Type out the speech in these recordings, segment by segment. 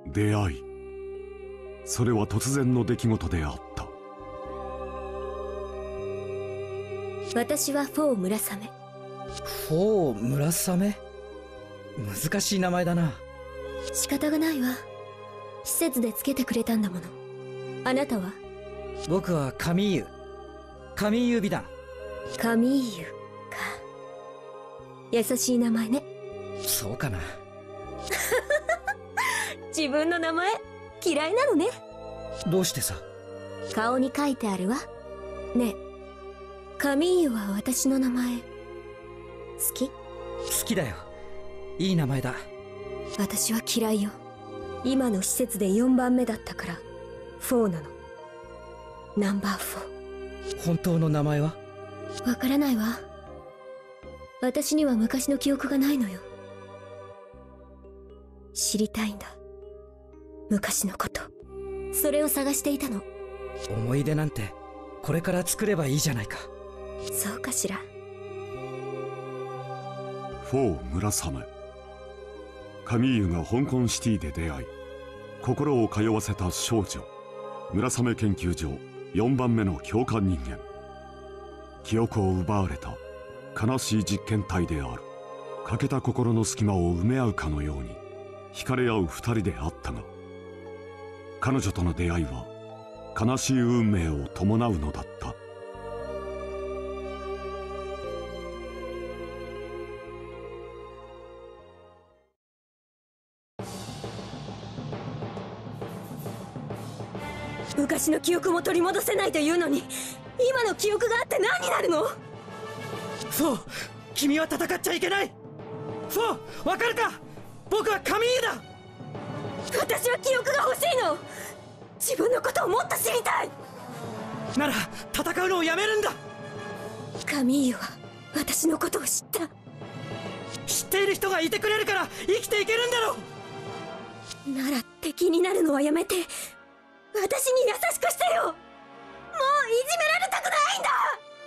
出会い、それは突然の出来事であった。 私はフォー村雨。 フォー村雨、難しい名前だな。 仕方がないわ。施設でつけてくれたんだもの。あなたは？ 僕はカミーユ。カミーユ美談。 カミーユか。優しい名前ね。 そうかな。 自分の名前嫌いなのね。 どうしてさ。 顔に書いてあるわ。ねえ、カミーユは私の名前好き？ 好きだよ。いい名前だ。 私は嫌いよ。今の施設で4番目だったからフォーなの。ナンバー4。 本当の名前は？ わからないわ。私には昔の記憶がないのよ。知りたいんだ、昔のこと。それを探していたの。 思い出なんてこれから作ればいいじゃないか。 そうかしら。 フォー村雨。カミーユが香港シティで出会い、心を通わせた少女、村雨研究所4番目の強化人間。記憶を奪われた悲しい実験体である。欠けた心の隙間を埋め合うかのように惹かれ合う二人であったが、彼女との出会いは悲しい運命を伴うのだった。 昔の記憶も取り戻せないというのに、今の記憶があって何になるの？ フォー、君は戦っちゃいけない。フォー、わかるか？僕はカミーユだ。 私は記憶が欲しいの。自分のことをもっと知りたい。 なら戦うのをやめるんだ。 カミーユは私のことを知った。 知っている人がいてくれるから生きていけるんだろう。 なら敵になるのはやめて私に優しくしてよ。もういじめられたくないんだ。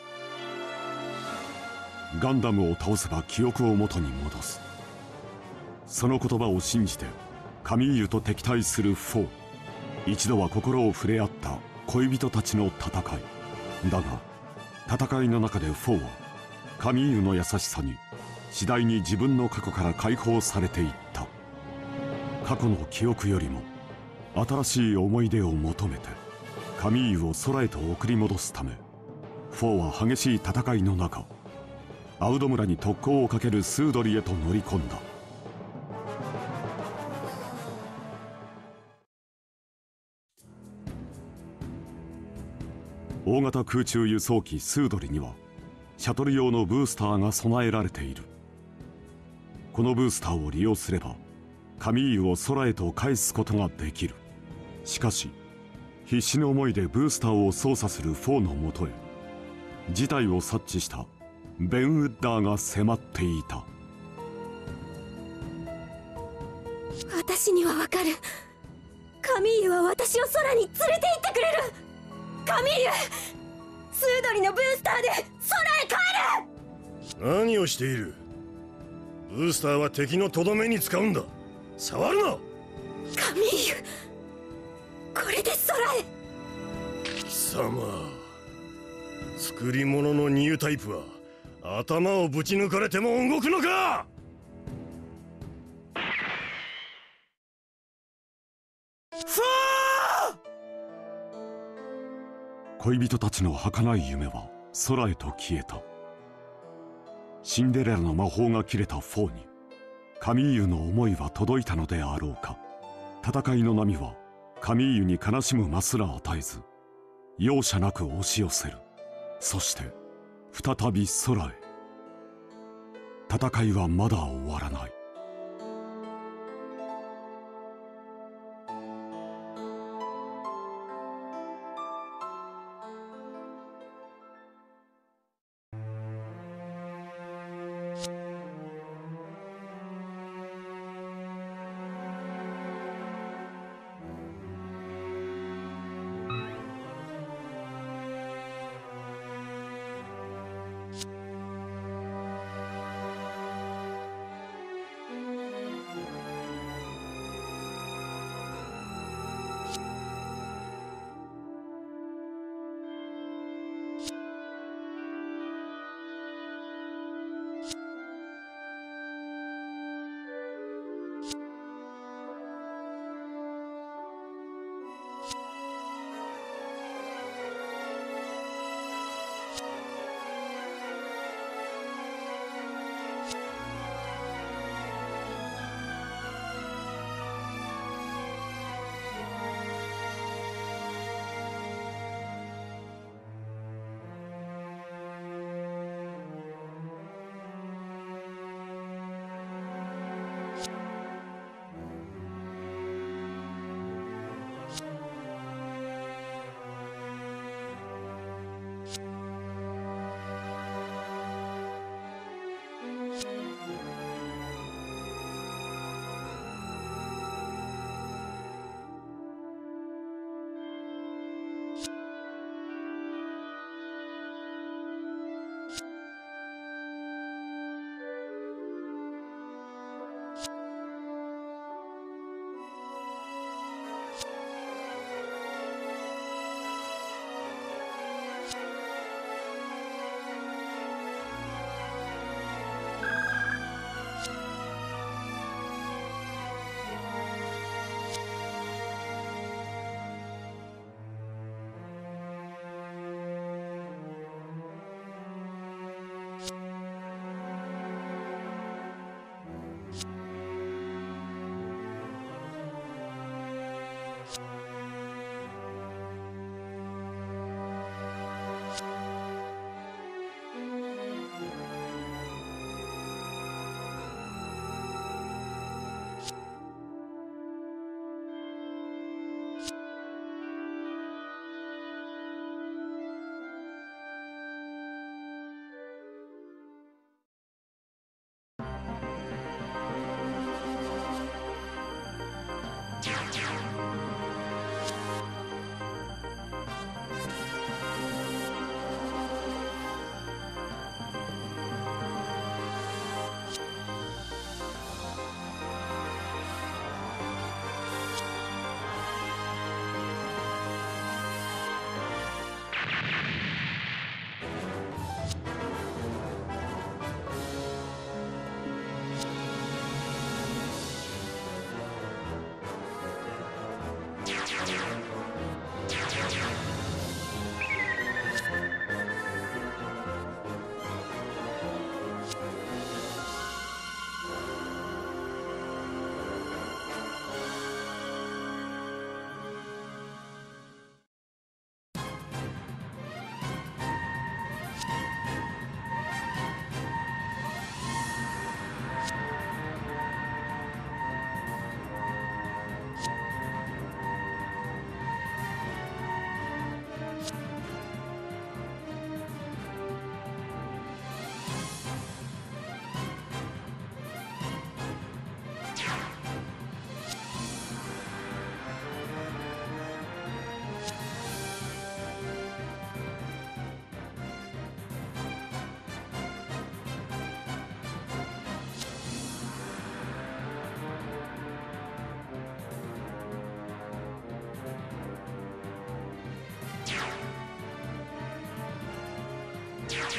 ガンダムを倒せば記憶を元に戻す。その言葉を信じてカミーユと敵対するフォー。一度は心を触れ合った恋人たちの戦いだが、戦いの中でフォーはカミーユの優しさに次第に自分の過去から解放されていった。過去の記憶よりも新しい思い出を求めてカミーユを空へと送り戻すため、フォーは激しい戦いの中、アウド村に特攻をかけるスードリへと乗り込んだ。大型空中輸送機スードリにはシャトル用のブースターが備えられている。このブースターを利用すればカミーユを空へと返すことができる。しかし必死の思いでブースターを操作するフォーのもとへ、事態を察知したベン・ウッダーが迫っていた。 私にはわかる。カミーユは私を空に連れて行ってくれる。カミーユ、スードリのブースターで空へ帰る。 何をしている？ブースターは敵のとどめに使うんだ。触るな。 カミーユ、これで空へ。 貴様、作り物のニュータイプは頭をぶち抜かれても動くのか。 恋人たちの儚い夢は空へと消えた。シンデレラの魔法が切れたフォーにカミーユの思いは届いたのであろうか。戦いの波はカミーユに悲しむ間すら与えず、容赦なく押し寄せる。そして再び空へ。戦いはまだ終わらない。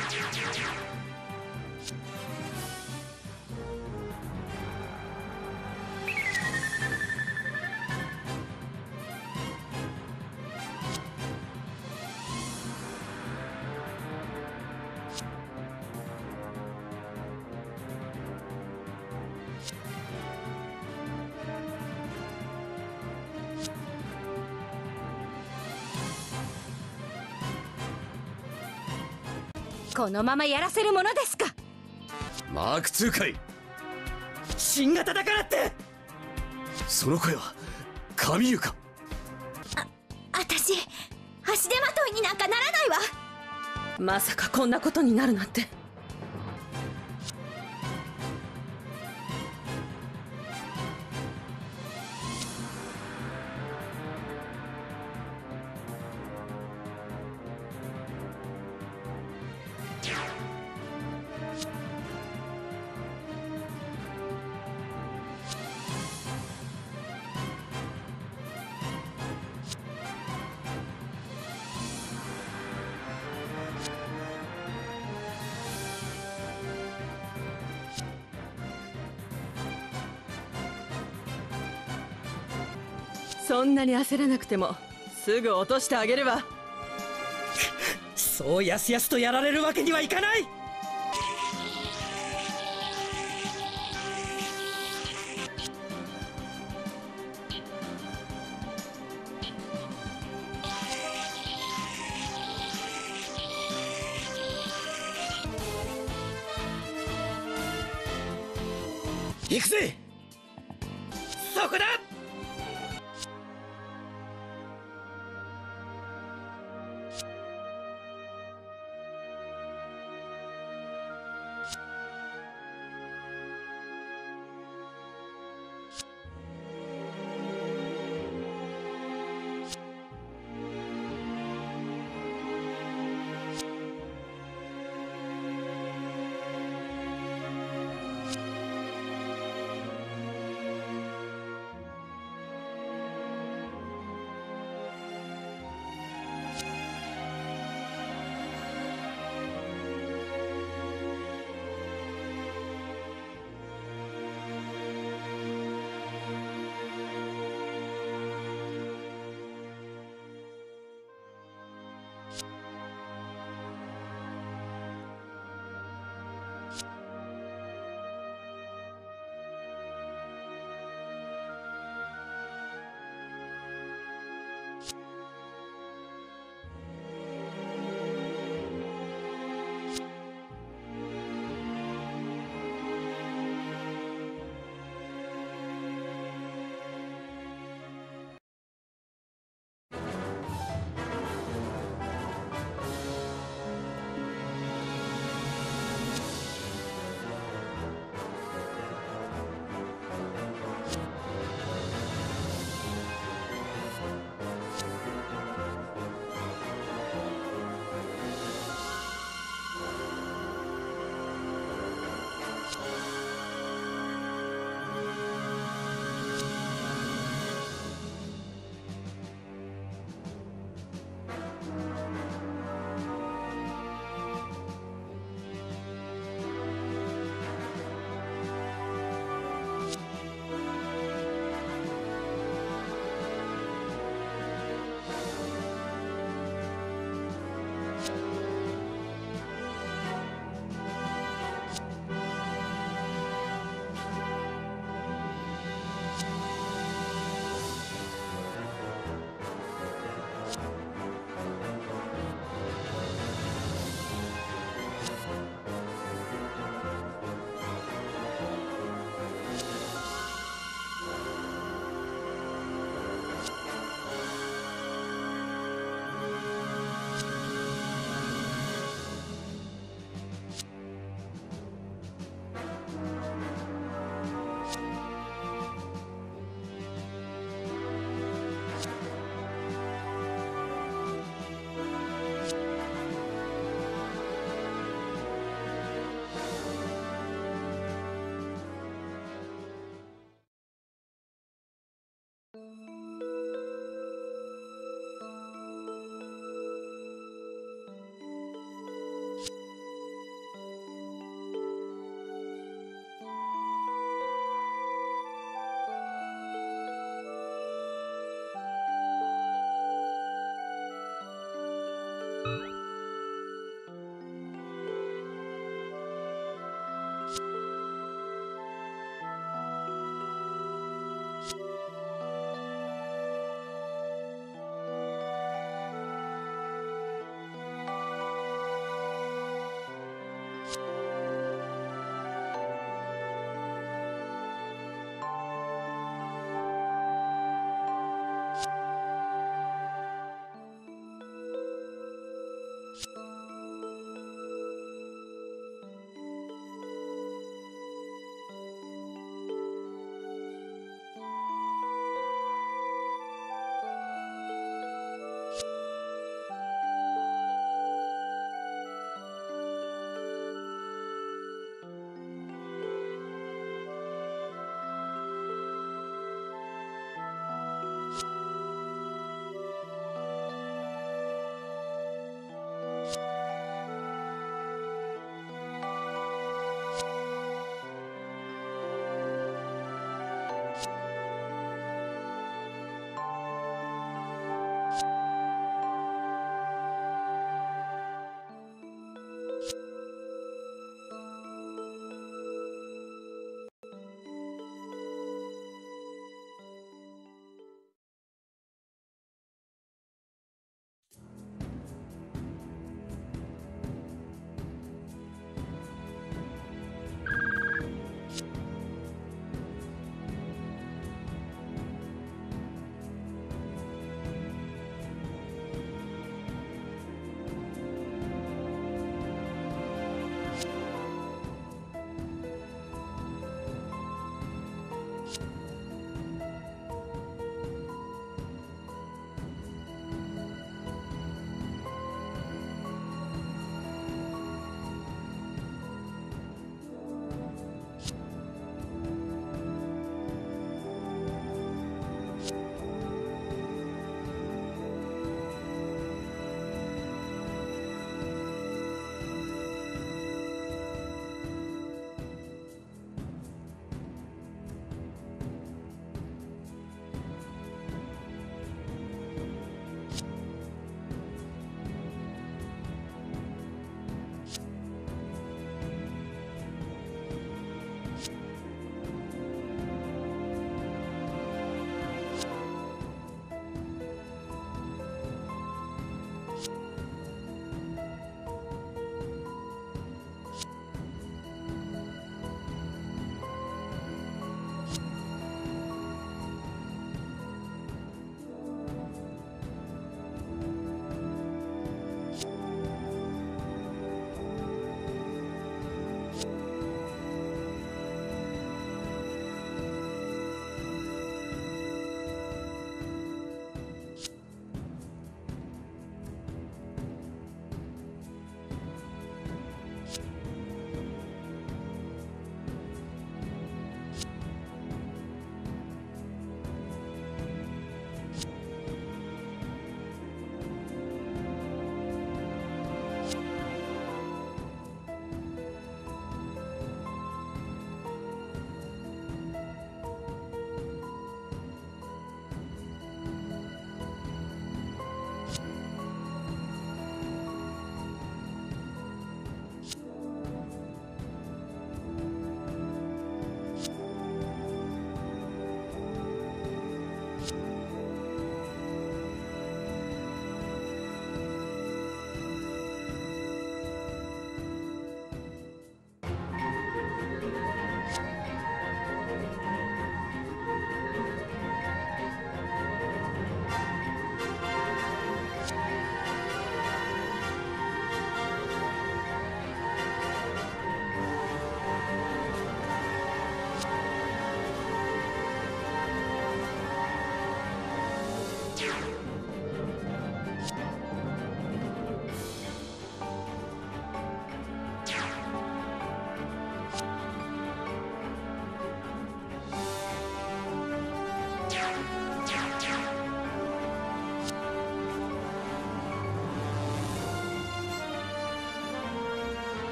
このままやらせるものですか。 マーク2かい。 新型だからって。 その声は神優か。 私足手まといになんかならないわ。 まさかこんなことになるなんて。そんなに焦らなくてもすぐ落としてあげれば。そうやすやすとやられるわけにはいかない。行くぜ。そこだ。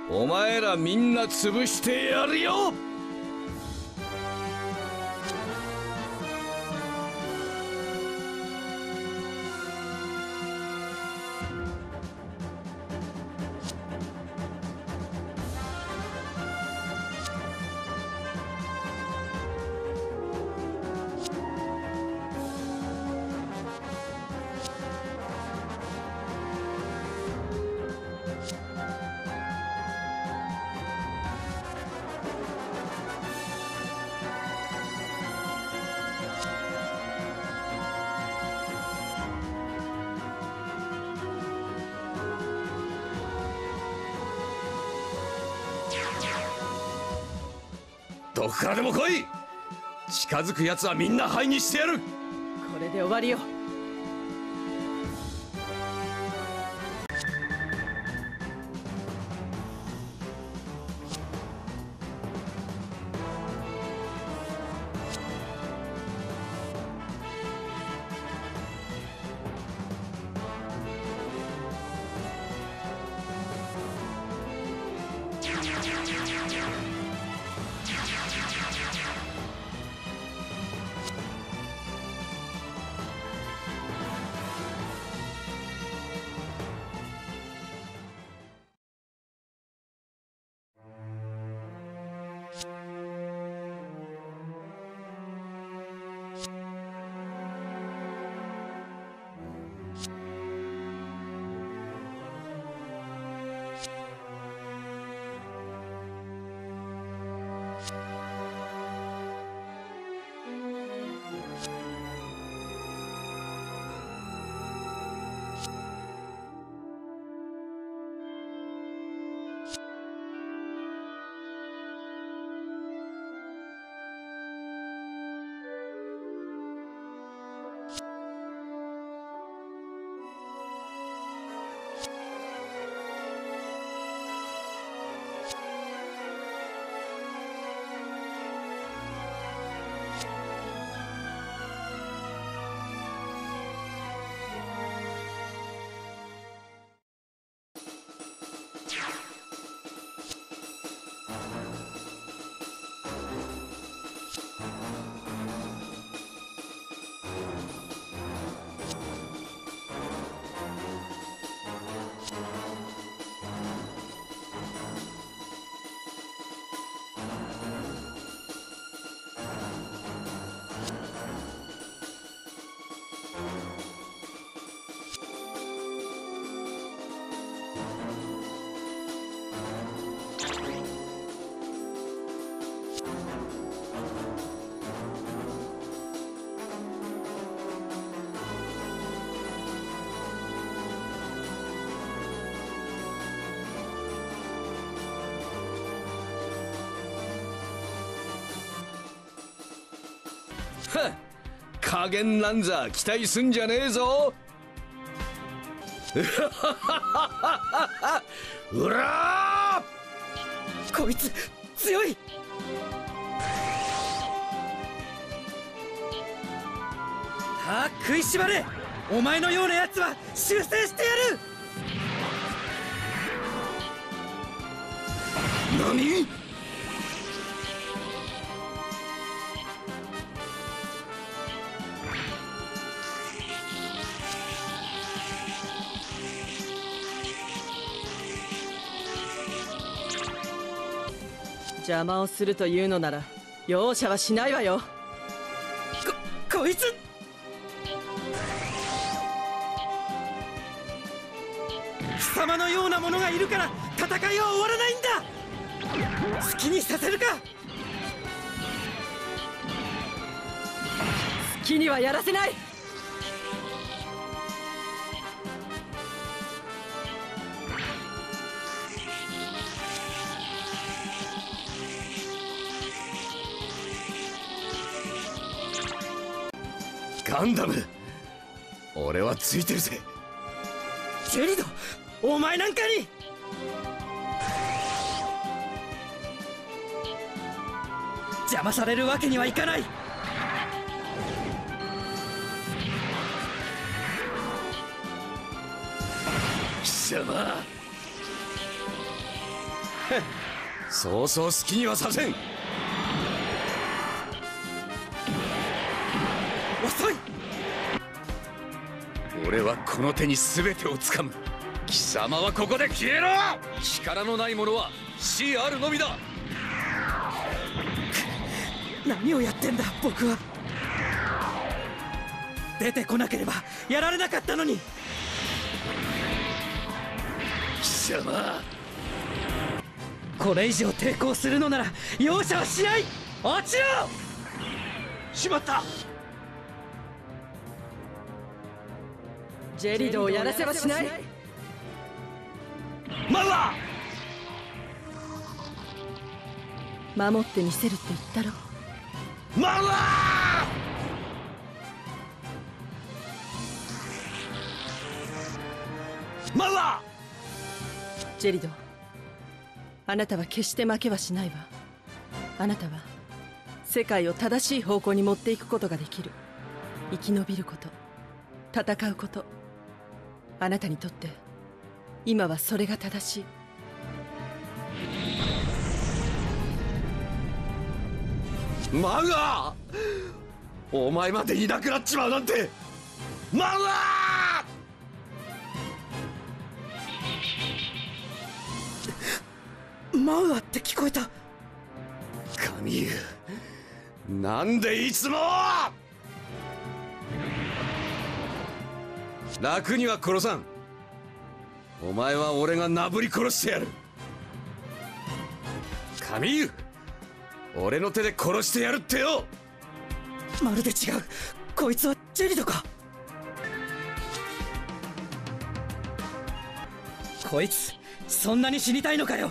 お前らみんな潰してやるよ。どこからでも来い。近づく奴はみんな灰にしてやる。 これで終わりよ。 加減なんざ期待すんじゃねえぞ。うらー！こいつ強い。さあ食いしばれ。お前のようなやつは修正してやる。 何？ 邪魔をするというのなら容赦はしないわよ。 こいつ貴様のようなものがいるから戦いは終わらないんだ。好きにさせるか。 好きにはやらせない。 ガンダム、俺はついてるぜ。 ジェリド、お前なんかに。邪魔されるわけにはいかない。 貴様、 そうそう好きにはさせん。 遅い。 俺はこの手に全てをつかむ。貴様はここで消えろ。力のない者は死あるのみだ。 何をやってんだ僕は。出てこなければやられなかったのに。 貴様、 これ以上抵抗するのなら容赦はしない。落ちろ。 しまった。 ジェリドをやらせはしない。 マウア、 守ってみせるって言ったろ。 マウアー、マウアジェリド、あなたは決して負けはしないわ。あなたは世界を正しい方向に持っていくことができる。生き延びること、戦うこと、あなたにとって今はそれが正しい。 ー、マウアー、お前までいなくなっちまうなんて。マウアマウアって聞こえた。 ー、カミユ、なんでいつも。楽には殺さん。お前は俺がなぶり殺してやる。カミユ、俺の手で殺してやるってよ。 まるで違う。こいつはジェリドか。こいつそんなに死にたいのかよ。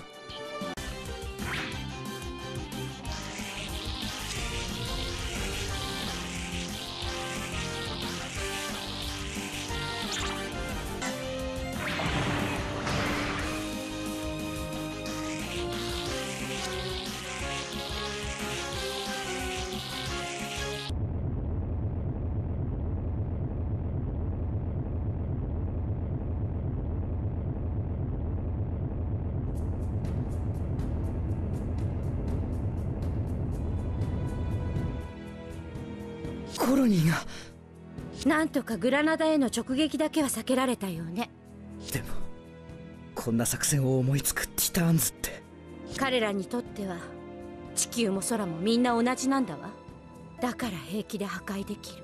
コロニーが。 なんとかグラナダへの直撃だけは避けられたよね。 でもこんな作戦を思いつくティターンズって。 彼らにとっては地球も空もみんな同じなんだわ。だから平気で破壊できる。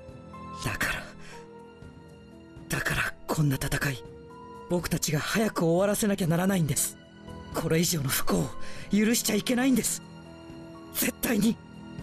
だからこんな戦い僕たちが早く終わらせなきゃならないんです。これ以上の不幸を許しちゃいけないんです。絶対に。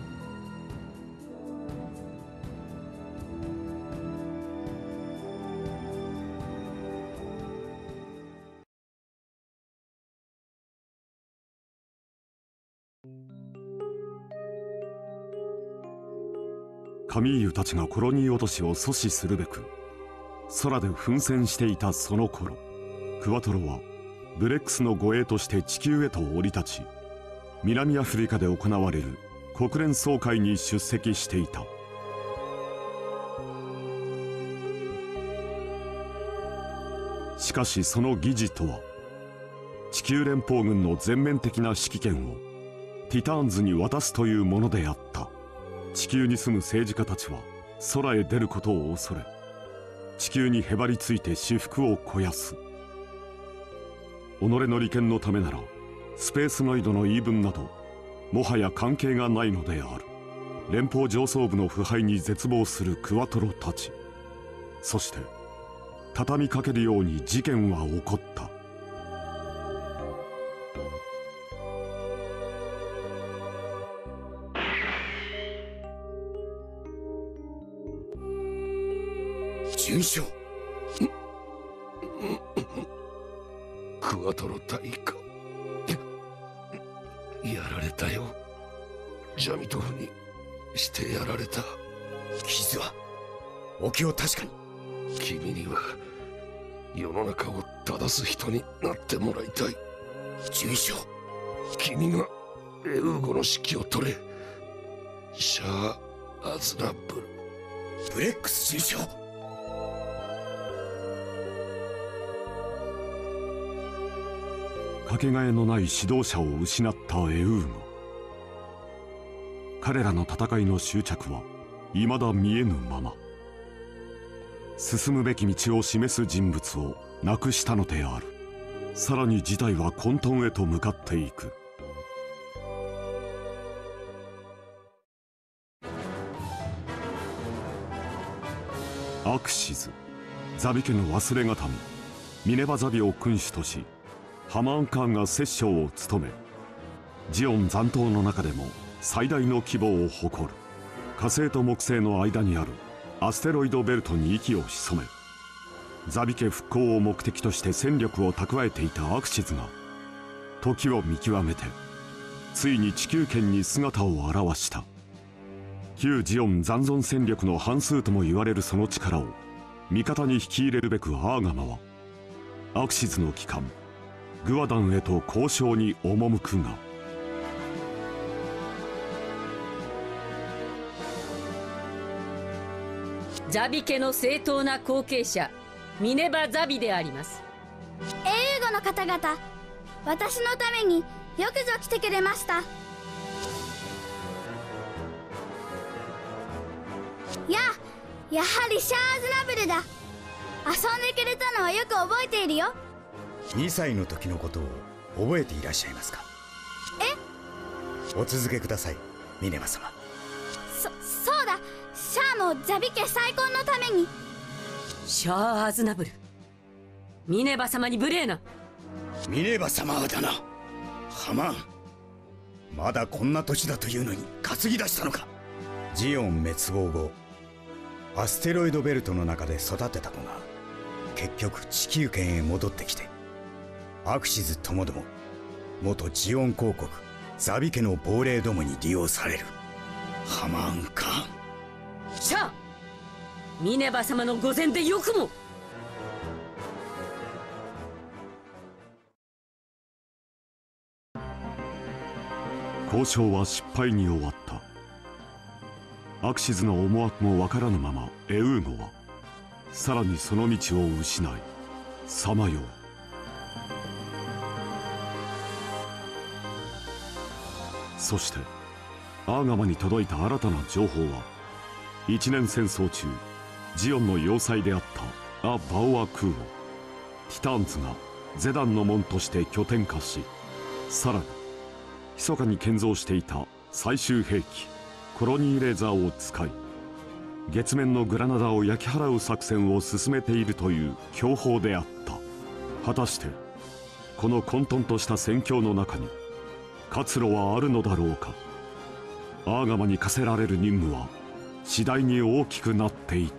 カミーユたちがコロニー落としを阻止するべく空で奮戦していたその頃、クワトロはブレックスの護衛として地球へと降り立ち、南アフリカで行われる国連総会に出席していた。しかしその議事とは、地球連邦軍の全面的な指揮権をティターンズに渡すというものであった。地球に住む政治家たちは空へ出ることを恐れ、地球にへばりついて私腹を肥やす。己の利権のためならスペースガイドの言い分などもはや関係がないのである。連邦上層部の腐敗に絶望するクワトロたち。そして畳みかけるように事件は起こった。 準将クワトロ大尉、やられたよ。ジャミトフにしてやられた。 傷はお気を確かに。 君には世の中を正す人になってもらいたい。 準将、 君がエウーゴの指揮を取れ。シャア・アズナブル。 ブレックス准将。 かけがえのない指導者を失ったエウーゴ。彼らの戦いの終着は未だ見えぬまま。進むべき道を示す人物をなくしたのである。さらに事態は混沌へと向かっていく。アクシズ、ザビ家の忘れがたみミネバザビを君主とし、ハマーン・カーンが摂政を務め、ジオン残党の中でも最大の規模を誇る。火星と木星の間にあるアステロイドベルトに息を潜め、ザビ家復興を目的として戦力を蓄えていたアクシズが時を見極めてついに地球圏に姿を現した。旧ジオン残存戦力の半数とも言われるその力を味方に引き入れるべくアーガマはアクシズの旗艦グワダンへと交渉に赴くが、 ザビ家の正当な後継者ミネバ・ザビであります。 英語の方々、私のためによくぞ来てくれました。やはりシャアーズナブルだ。遊んでくれたのはよく覚えているよ。 2歳の時のことを覚えていらっしゃいますか？お続けください、ミネバ様。 そうだ、シャアもザビ家再婚のために。 シャア・アズナブル、ミネバ様に無礼な。 ミネバ様はだな。ハマーン、まだこんな年だというのに担ぎ出したのか。ジオン滅亡後、アステロイドベルトの中で育てた子が結局地球圏へ戻ってきて、アクシズともども元ジオン公国ザビ家の亡霊どもに利用される。ハマーンか。 シャア、ミネバ様の御前でよくも。 交渉は失敗に終わった。アクシズの思惑もわからぬままエウーゴはさらにその道を失いさまよう。そしてアーガマに届いた新たな情報は、一年戦争中ジオンの要塞であったア・バオア空をティターンズがゼダンの門として拠点化し、さらに密かに建造していた最終兵器コロニーレーザーを使い月面のグラナダを焼き払う作戦を進めているという凶報であった。果たしてこの混沌とした戦況の中に活路はあるのだろうか。アーガマに課せられる任務は次第に大きくなっていった。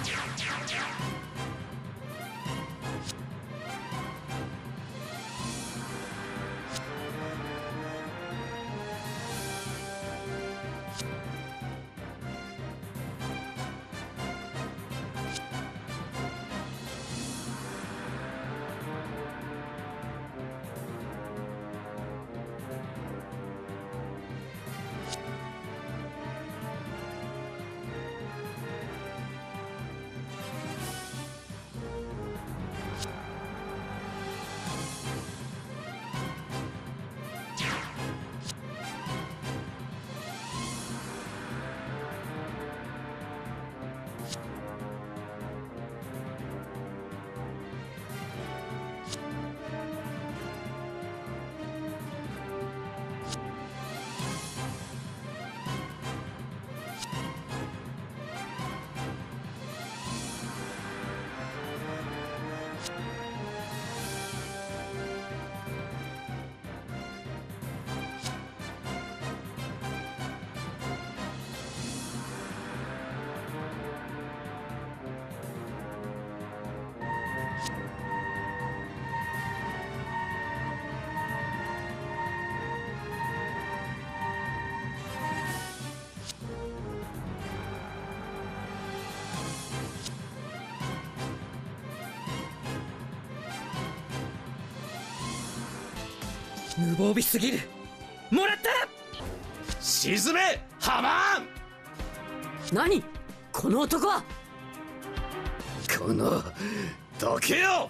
無防備すぎる。もらった。 沈めハマーン。 何この男は。 このどけよ。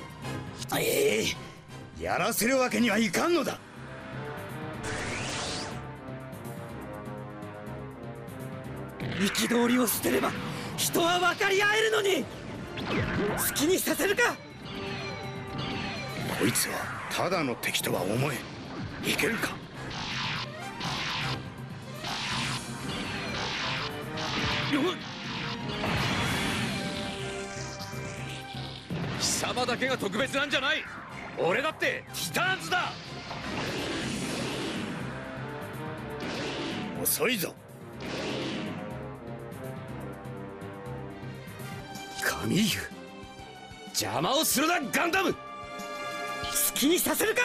やらせるわけにはいかんのだ。 憤りを捨てれば人は分かり合えるのに。好きにさせるか。 こいつはただの敵とは思え。いけるか。 貴様だけが特別なんじゃない。俺だってティターンズだ。 遅いぞ。 カミーユ、邪魔をするなガンダム。 好きにさせるか。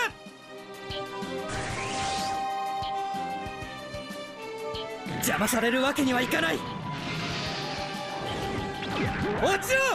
邪魔されるわけにはいかない。落ちろ。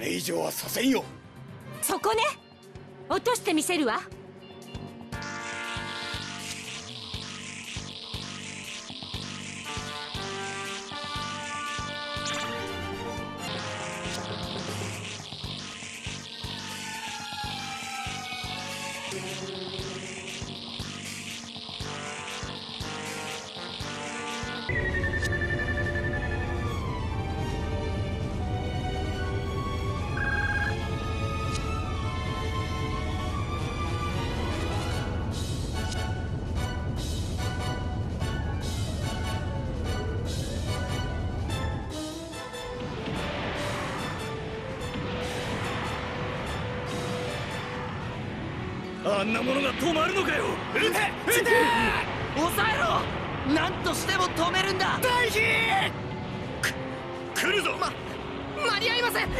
れ以上はさせんよ。 そこね、落としてみせるわ。 あんなものが止まるのかよ。撃て撃て抑えろ。何としても止めるんだ。大飛来るぞ。 間に合いません。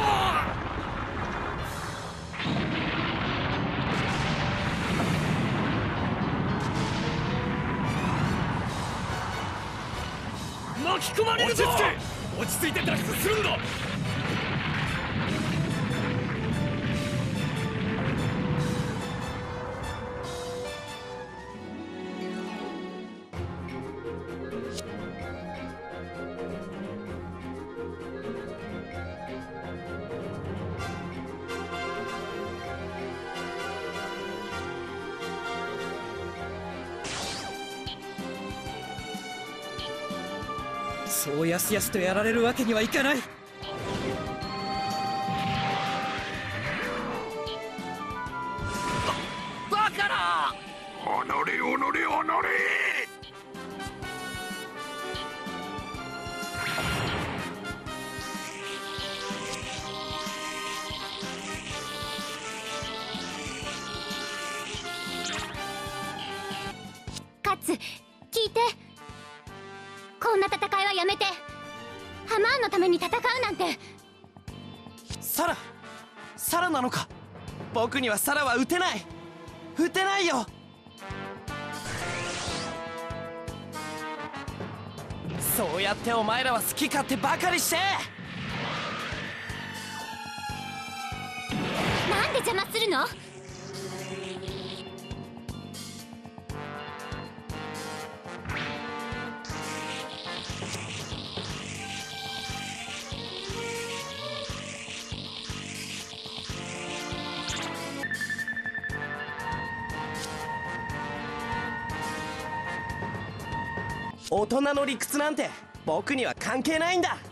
巻き込まれるぞ。落ち着いて脱出するんだ。 そうやすやすとやられるわけにはいかない。 バカな。 おれおのれおのれ。 カツ、聞いて。こんな戦いはやめて。ハマーンのために戦うなんて。 サラなのか。僕にはサラは撃てない。撃てないよ。そうやってお前らは好き勝手ばかりして。 なんで邪魔するの？ 大人の理屈なんて僕には関係ないんだ。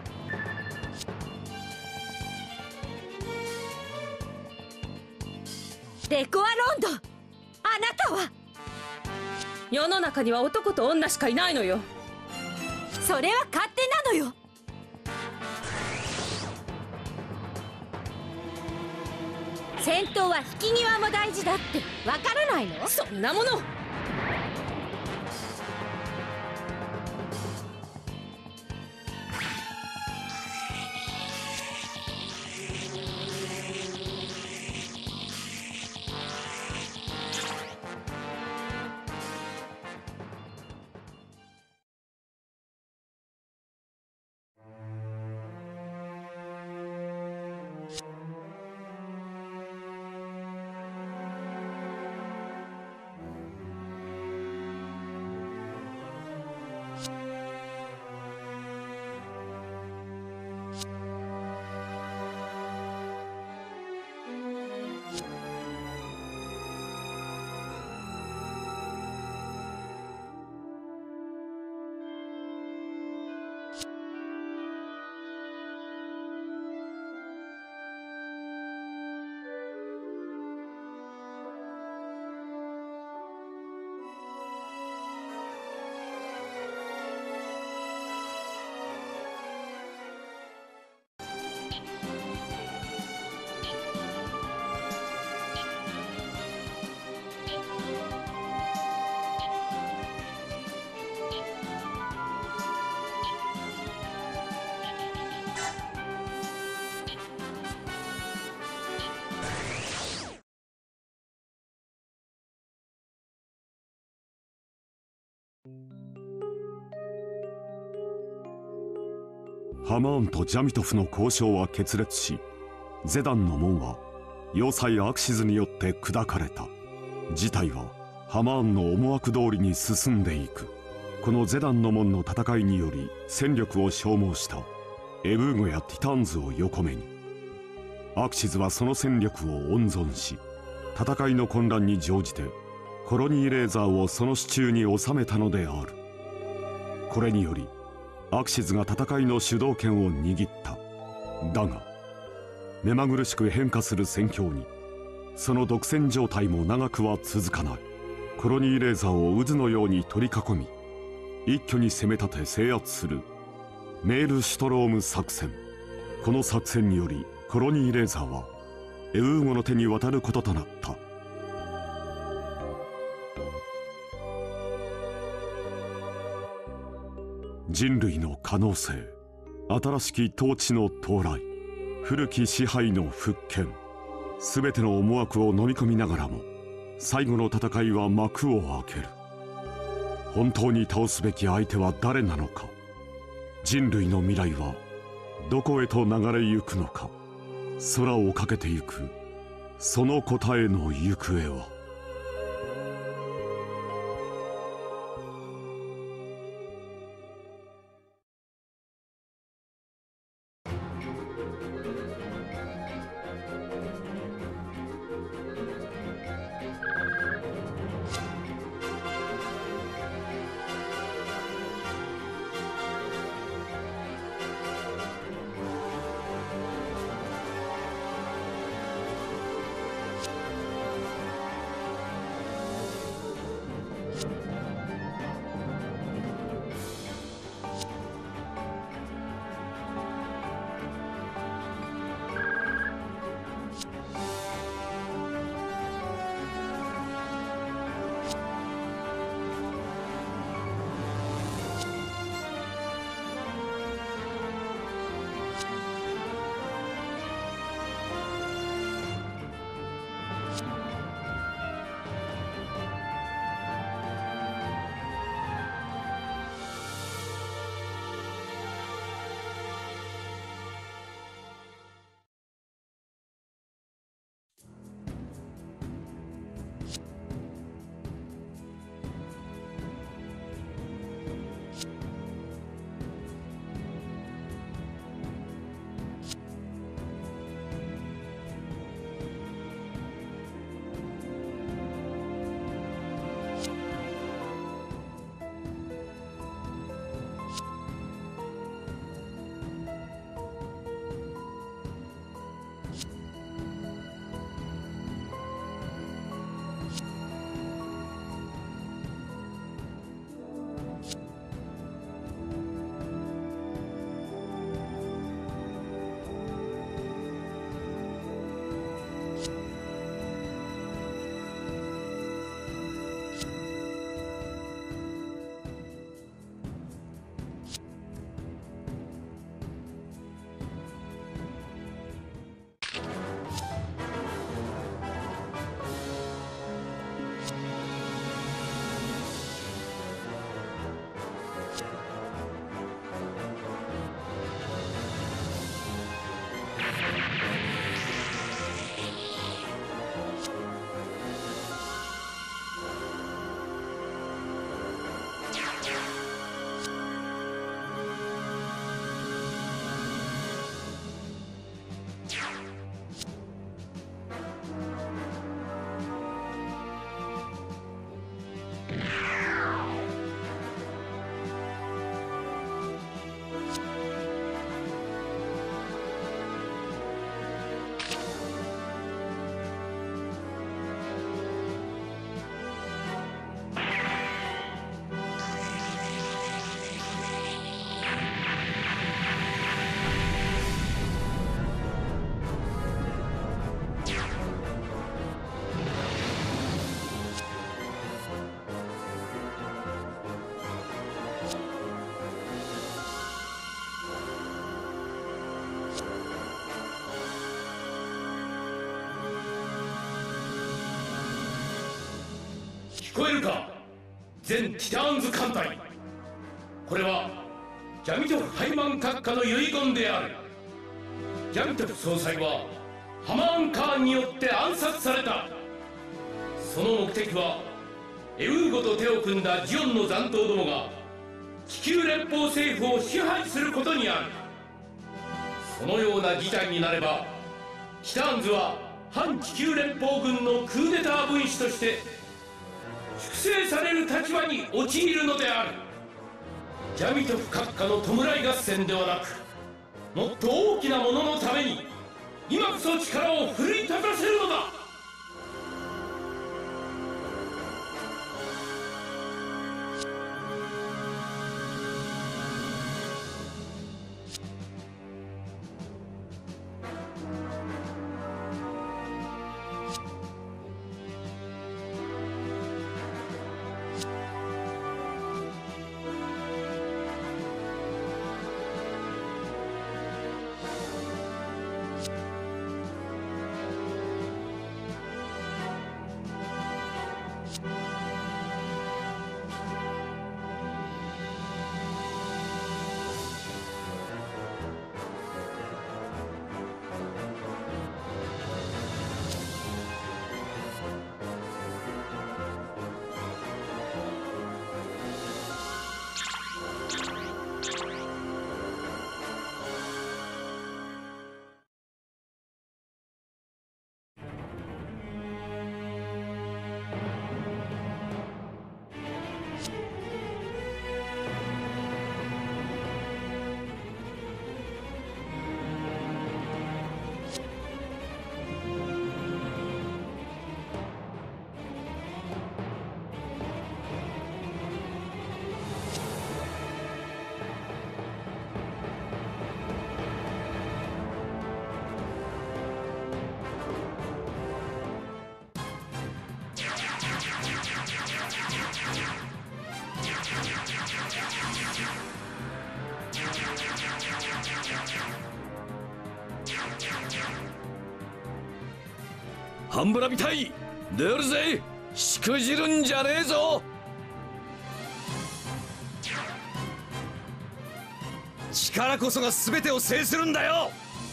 デコアロンド、あなたは。 世の中には男と女しかいないのよ。 それは勝手なのよ。戦闘は引き際も大事だってわからないの？ そんなもの。 ハマーンとジャミトフの交渉は決裂し、ゼダンの門は要塞アクシズによって砕かれた。事態はハマーンの思惑通りに進んでいく。このゼダンの門の戦いにより戦力を消耗したエブーゴやティターンズを横目に、アクシズはその戦力を温存し、戦いの混乱に乗じてコロニーレーザーをその手中に収めたのである。これによりアクシズが戦いの主導権を握った。だが目まぐるしく変化する戦況にその独占状態も長くは続かない。コロニーレーザーを渦のように取り囲み、一挙に攻め立て制圧するメールシュトローム作戦。この作戦によりコロニーレーザーはエウーゴの手に渡ることとなった。人類の可能性、新しき統治の到来、古き支配の復権、すべての思惑を飲み込みながらも最後の戦いは幕を開ける。本当に倒すべき相手は誰なのか。人類の未来はどこへと流れゆくのか。空をかけてゆくその答えの行方は。 聞こえるか、全ティターンズ艦隊。これはジャミトフ・ハイマン閣下の遺言である。ジャミトフ総裁はハマーン・カーンによって暗殺された。その目的はエウーゴと手を組んだジオンの残党どもが地球連邦政府を支配することにある。そのような事態になればティターンズは反地球連邦軍のクーデター分子として粛清される立場に陥るのである。ジャミトフ閣下の弔い合戦ではなく、もっと大きなもののために今こそ力を奮い立たせるのだ。 ハンブラビ隊出るぜ。しくじるんじゃねえぞ。力こそが全てを制するんだよ。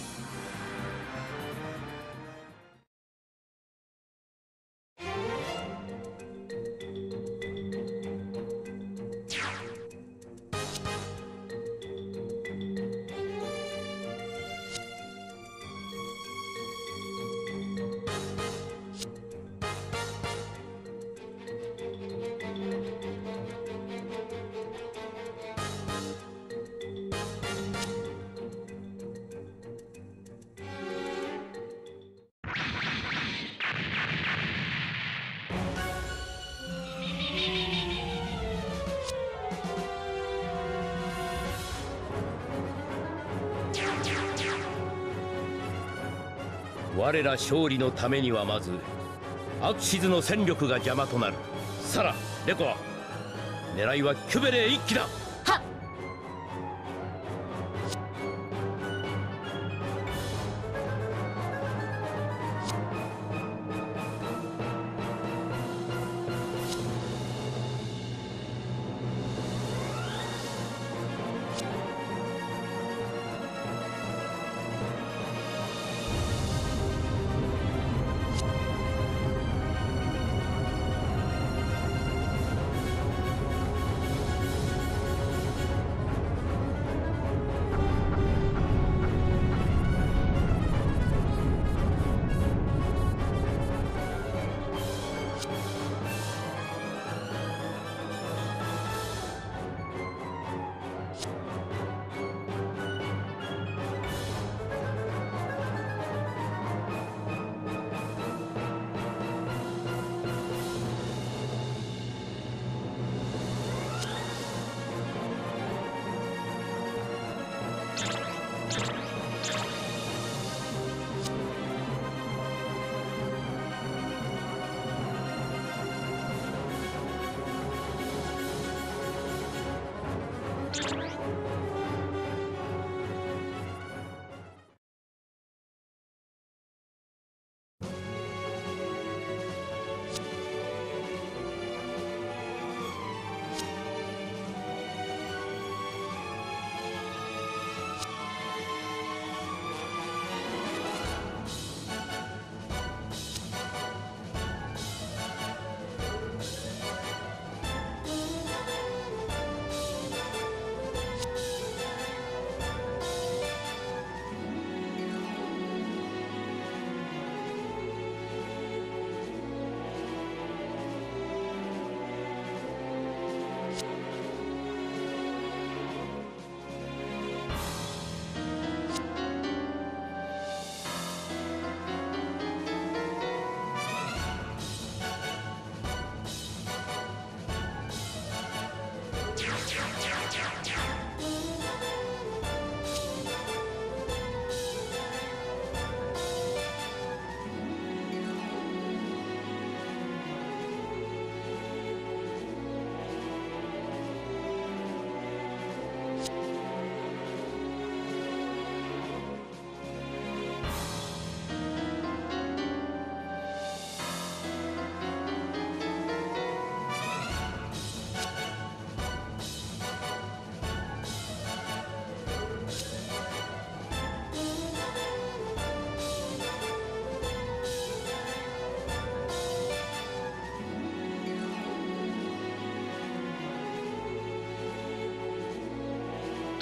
我ら勝利のためにはまずアクシズの戦力が邪魔となる。サラ、レコア、狙いはキュベレー一騎だ。 はっ。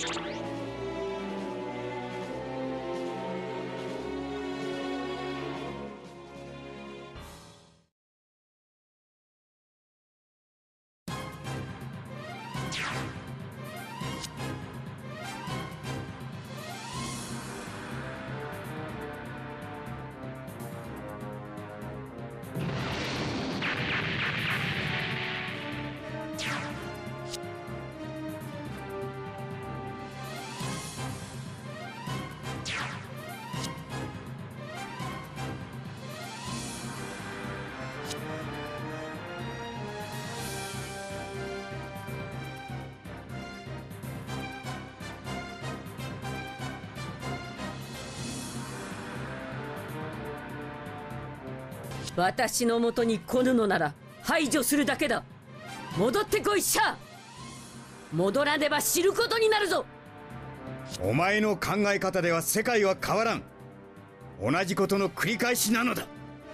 私のもとに来ぬのなら排除するだけだ。戻ってこいシャア。戻らねば知ることになるぞ。 お前の考え方では世界は変わらん。同じことの繰り返しなのだ。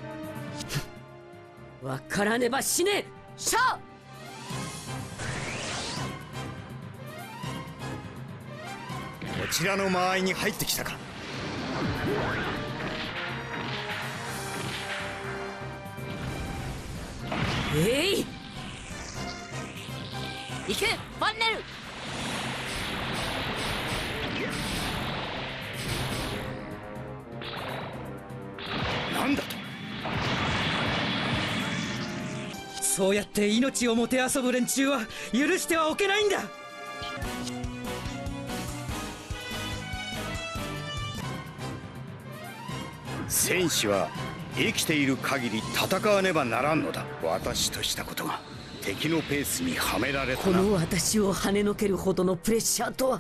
わからねば死ねシャア。 こちらの間合いに入ってきたか。 えい、行けファンネル。 なんだと。 そうやって命をもてあそぶ連中は許してはおけないんだ。 戦士は生きている限り戦わねばならんのだ。私としたことが敵のペースにはめられたな。 この私を跳ねのけるほどのプレッシャーとは。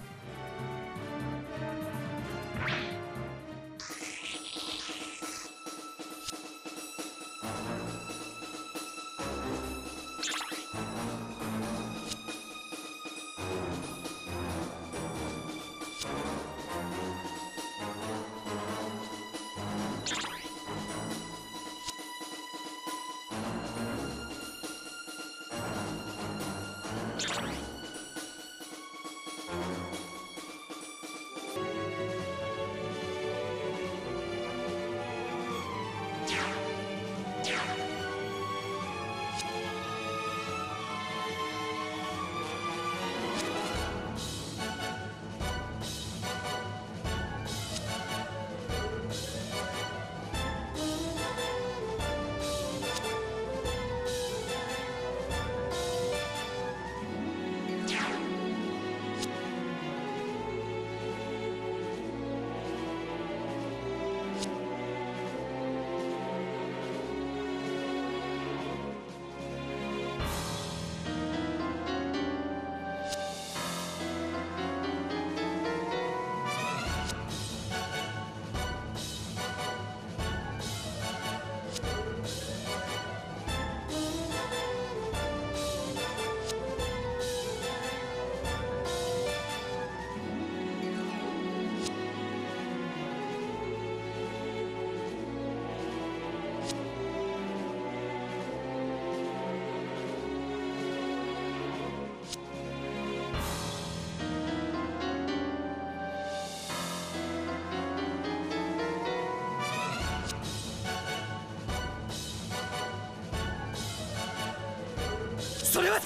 それは違う。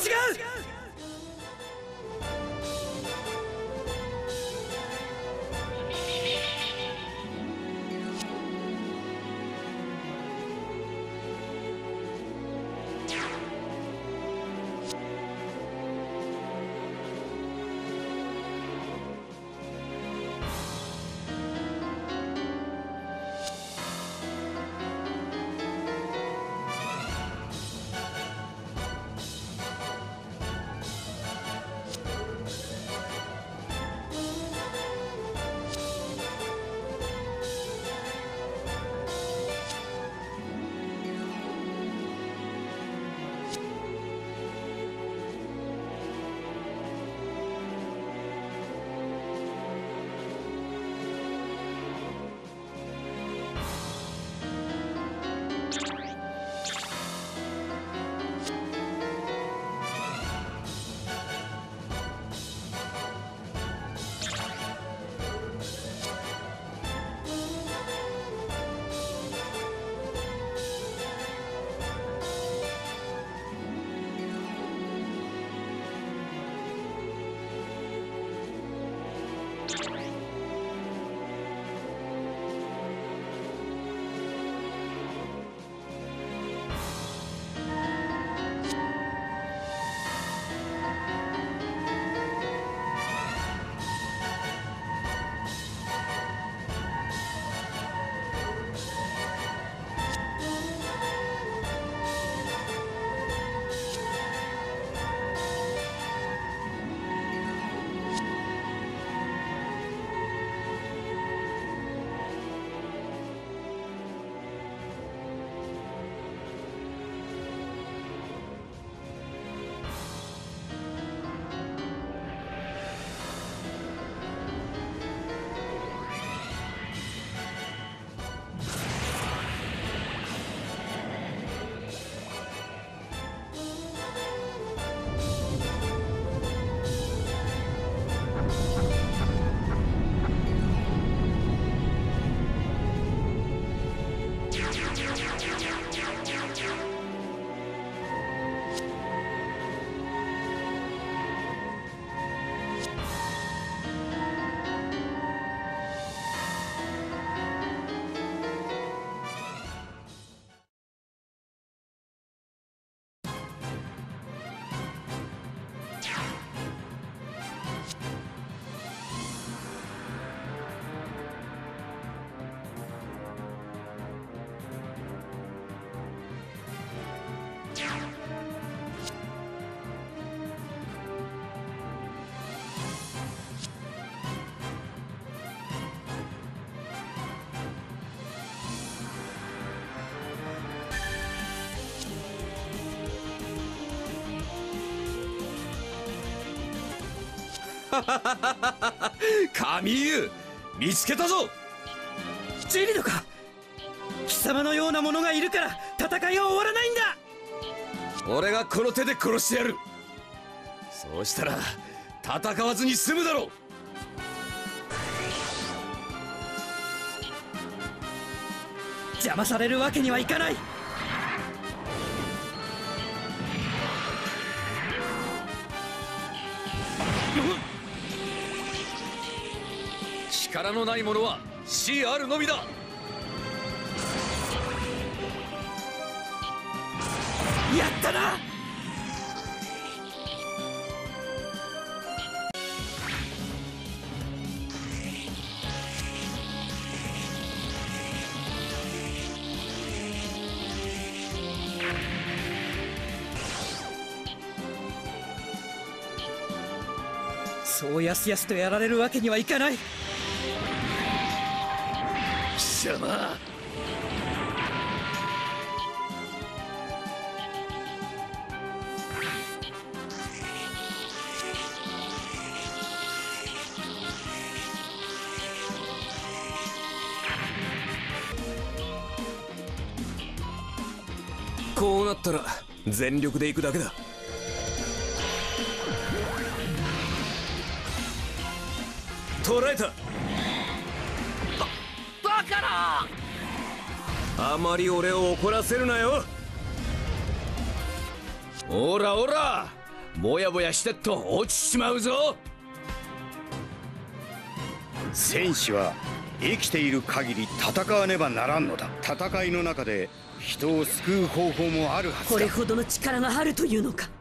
カミーユ見つけたぞ。 ジェリドか。貴様のような者がいるから戦いは終わらないんだ。 俺がこの手で殺してやる。そうしたら戦わずに済むだろう。 邪魔されるわけにはいかない。 力のない者は死あるのみだ。 やったな。そうやすやすとやられるわけにはいかない。 貴様、こうなったら全力で行くだけだ。捕らえた。バカな。あまり俺を怒らせるなよ。おらおら、ぼやぼやしてっと落ちちまうぞ。 戦士は生きている限り戦わねばならんのだ。戦いの中で人を救う方法もあるはずだ。 これほどの力があるというのか。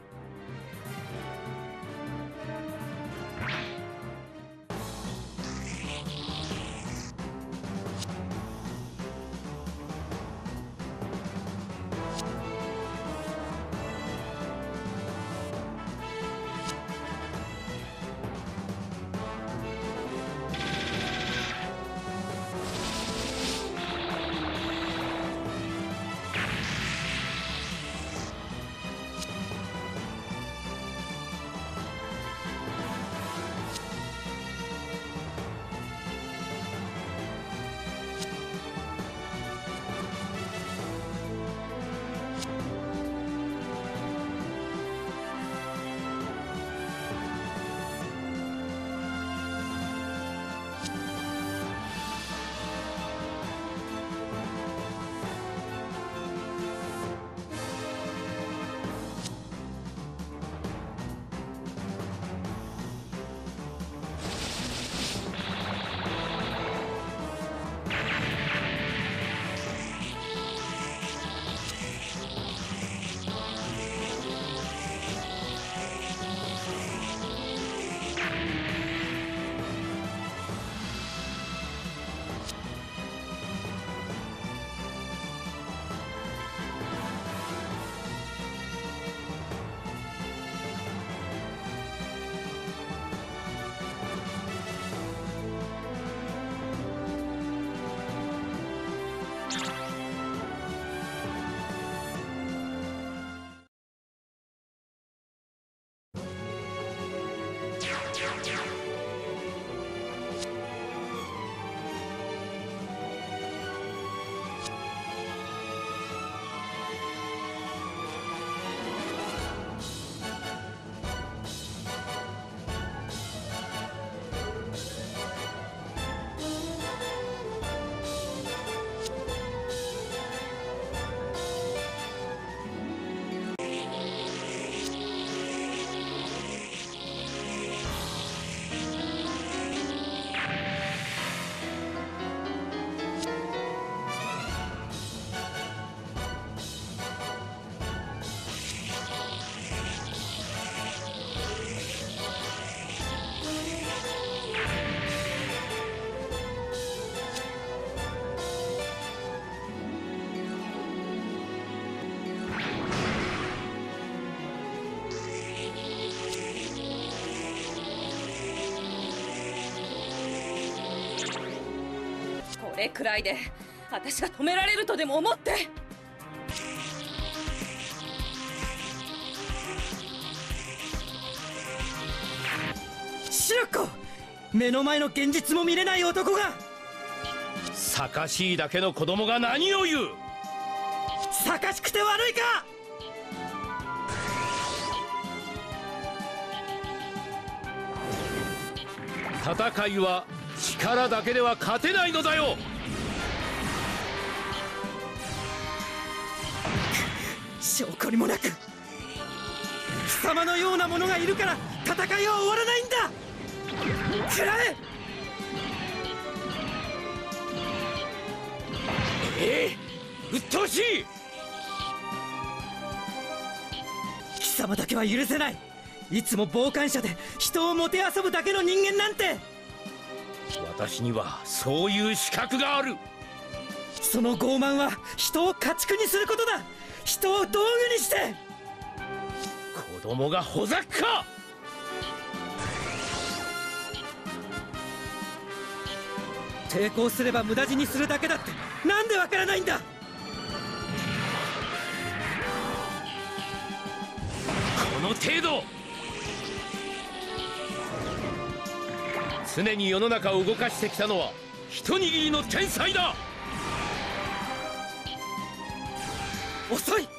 これくらいで私が止められるとでも思って。 死シロッコ、目の前の現実も見れない男が。 さかしいだけの子供が何を言う。 さかしくて悪いか。 戦いは力だけでは勝てないのだよ。 証拠にもなく貴様のようなものがいるから戦いは終わらないんだ。食らえ。 鬱陶しい。 貴様だけは許せない。いつも傍観者で人をもてあそぶだけの人間なんて。 私にはそういう資格がある。 その傲慢は人を家畜にすることだ。人を道具にして。 子供がほざくか。 抵抗すれば無駄死にするだけだってなんでわからないんだ。 この程度。常に世の中を動かしてきたのは一握りの天才だ。 遅い。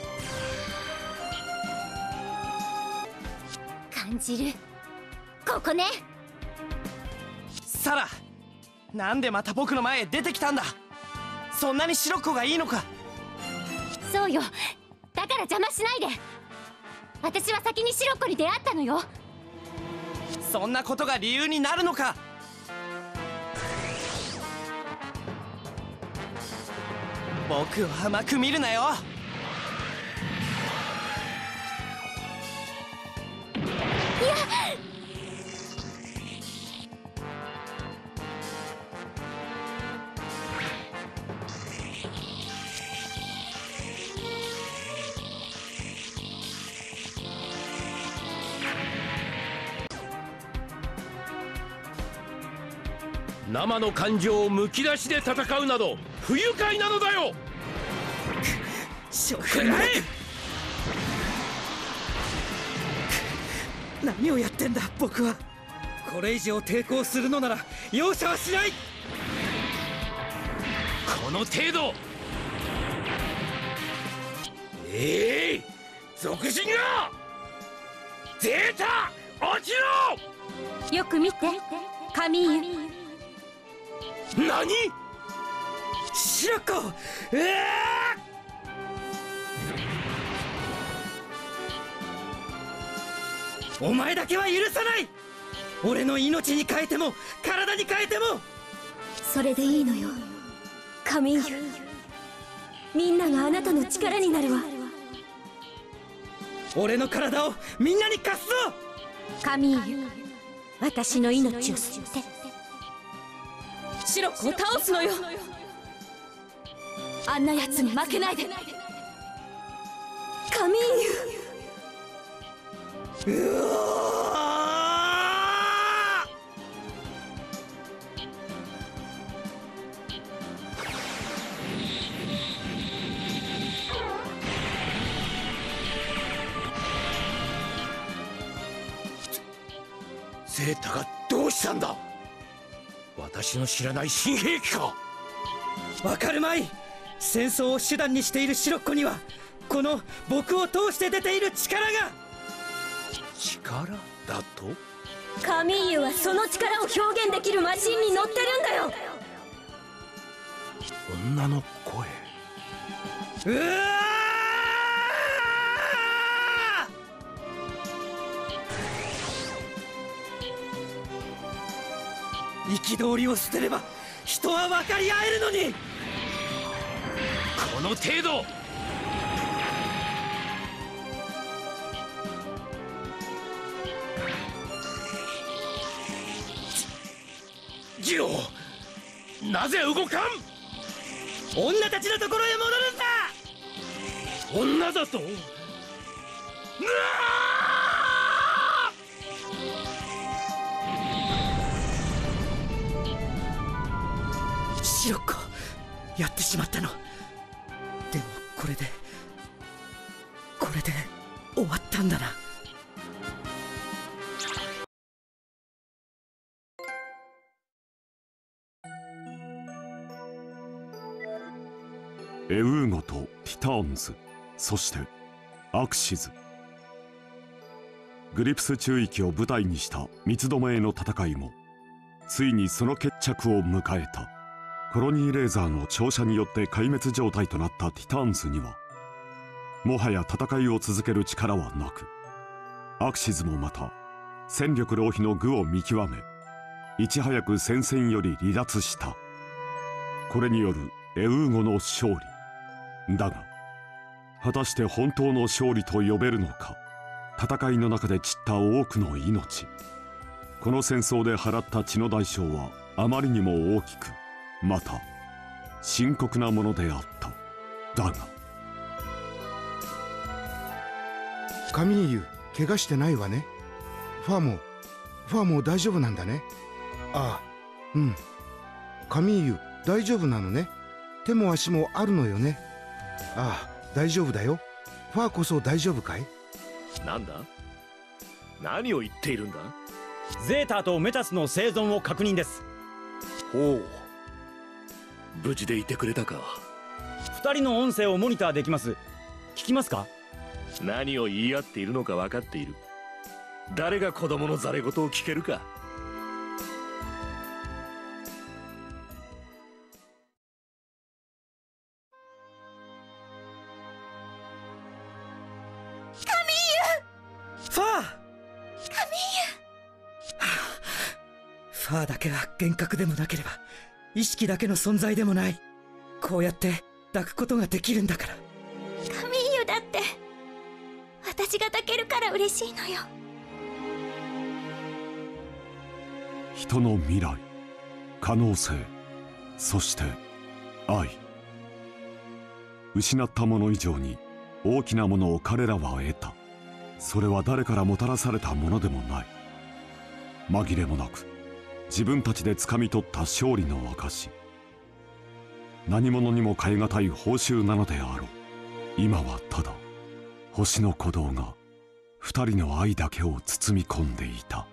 感じる。ここね。 サラ、なんでまた僕の前へ出てきたんだ。そんなにシロッコがいいのか。 そうよ。だから邪魔しないで。私は先にシロッコに出会ったのよ。 そんなことが理由になるのか。僕を甘く見るなよ。 いや、 生の感情をむき出しで戦うなど不愉快なのだよ。 証拠にもなく何をやってんだ僕は。これ以上抵抗するのなら容赦はしない。 この程度。属人がゼータ落ちろ。 よく見て、カミーユ。 何。 シロッコ、お前だけは許さない。俺の命に変えても体に変えても。 それでいいのよ、カミーユ。みんながあなたの力になるわ。 俺の体をみんなに貸すぞ。 カミーユ、私の命を吸って。 シロッコを倒すのよ。 あんな奴に負けないで。カミーユ。 うわゼータがどうしたんだ。私の知らない新兵器か。 わかるまい。戦争を手段にしているシロッコにはこの僕を通して出ている力が。 力だと。 カミーユはその力を表現できるマシンに乗ってるんだよ。 女の声。 うわ憤りを捨てれば人は分かり合えるのに。 この程度。ジオ、なぜ動かん。 女たちのところへ戻るんだ。 女だと。 シロッコ、やってしまったの。でもこれで終わったんだな。 エウーゴとティターンズ、そしてアクシズ。グリプス中域を舞台にした三つどもえの戦いもついにその決着を迎えた。コロニーレーザーの照射によって壊滅状態となったティターンズにはもはや戦いを続ける力はなく、アクシズもまた戦力浪費の具を見極め、いち早く戦線より離脱した。これによるエウーゴの勝利だが、果たして本当の勝利と呼べるのか。戦いの中で散った多くの命、この戦争で払った血の代償はあまりにも大きく、また深刻なものであった。だがカミーユ、怪我してないわね。ファーも大丈夫なんだね。ああ、うん。カミーユ、大丈夫なのね。手も足もあるのよね。ああ、大丈夫だよ。ファーこそ大丈夫かい？ なんだ？何を言っているんだ？ ゼータとメタスの生存を確認です。 ほう、無事でいてくれたか。 2人の音声をモニターできます。聞きますか？ 何を言い合っているのか分かっている。誰が子供のざれ言を聞けるか。 ファーだけは幻覚でもなければ意識だけの存在でもない。こうやって抱くことができるんだから。 カミーユだって私が抱けるから嬉しいのよ。 人の未来、可能性、そして愛。失ったもの以上に大きなものを彼らは得た。それは誰からもたらされたものでもない。紛れもなく自分たちで掴み取った勝利の証。何者にも代え難い報酬なのであろう。今はただ星の鼓動が二人の愛だけを包み込んでいた。